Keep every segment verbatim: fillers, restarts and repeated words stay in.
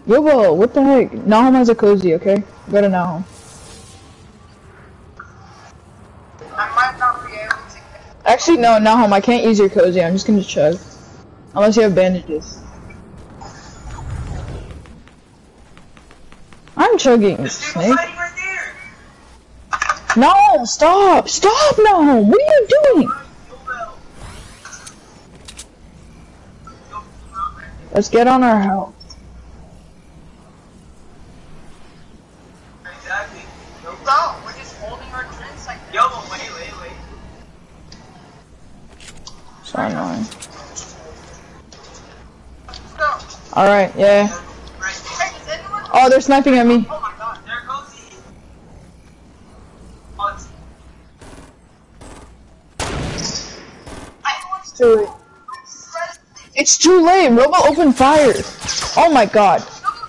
Robo, what the heck? Nahom has a cozy, okay? Go to Nahom. I might not be able to. Actually, no, Nahom, I can't use your cozy. I'm just gonna chug. Unless you have bandages. I'm chugging, Snake. Right there. No, stop! Stop, Nahom! What are you doing? Let's get on our health. Exactly. No, we're just holding our drinks like that. Yo, wait, wait, wait. So annoying. Alright, yeah. Hey, is anyone... Oh, they're sniping at me. Oh my god, there goes he. Oh, it's... It's too late. It's too late. Robel opened fire. Oh my god.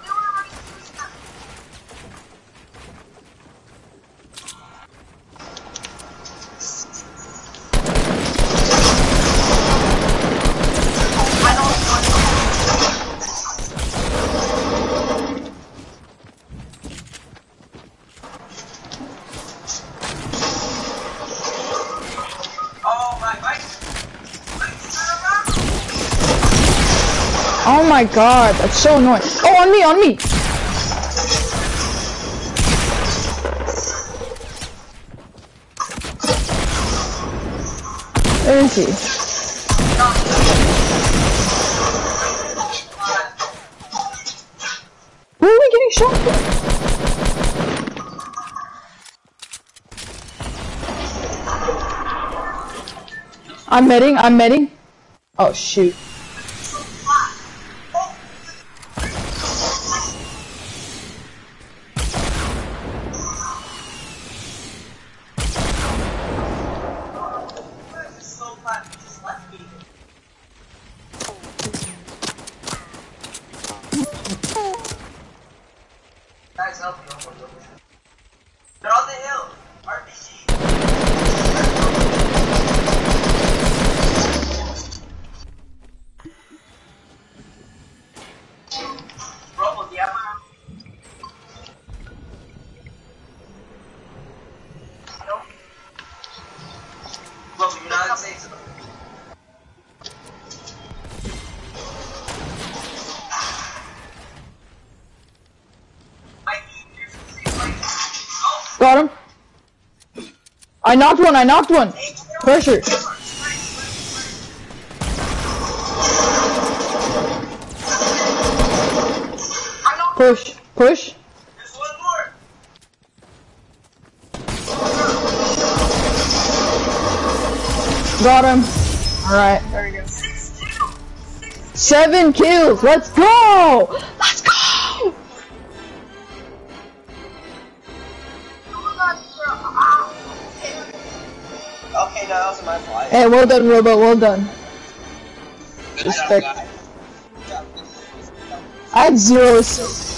Oh my god, that's so annoying. Oh, on me, on me! Where is he? Where are we getting shot from? I'm medding, I'm medding. Oh shoot. Guys, help me. They're on the hill. R P G. Robel, do you have one? No. Robel, you're not saying so. Got him. I knocked one, I knocked one. Pressure. Push, push. There's one more. Got him. Alright, there we go. Seven kills, let's go! Let's go! Okay, now that was my fault. Hey, well done, Robot, well done. Respect. I had zero assists.